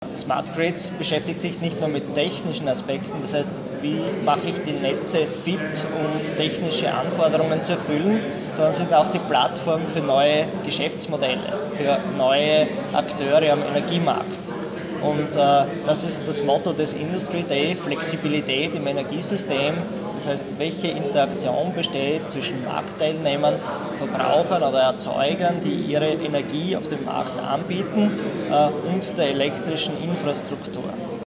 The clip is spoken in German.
Smart Grids beschäftigt sich nicht nur mit technischen Aspekten, das heißt, wie mache ich die Netze fit, um technische Anforderungen zu erfüllen, sondern sind auch die Plattform für neue Geschäftsmodelle, für neue Akteure am Energiemarkt. Und das ist das Motto des Industry Day, Flexibilität im Energiesystem. Das heißt, welche Interaktion besteht zwischen Marktteilnehmern, Verbrauchern oder Erzeugern, die ihre Energie auf dem Markt anbieten, und der elektrischen Infrastruktur.